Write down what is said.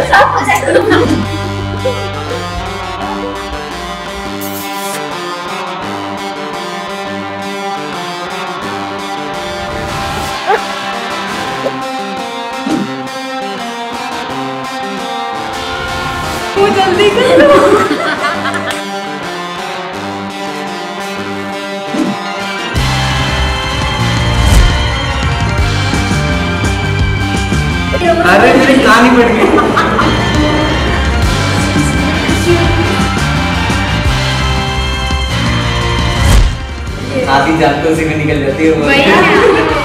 साफ हो जाएगा। वो जल्दी करो। अरे मेरी कहानी पड़ गई। आधी जातों से भी निकल जाती है वो।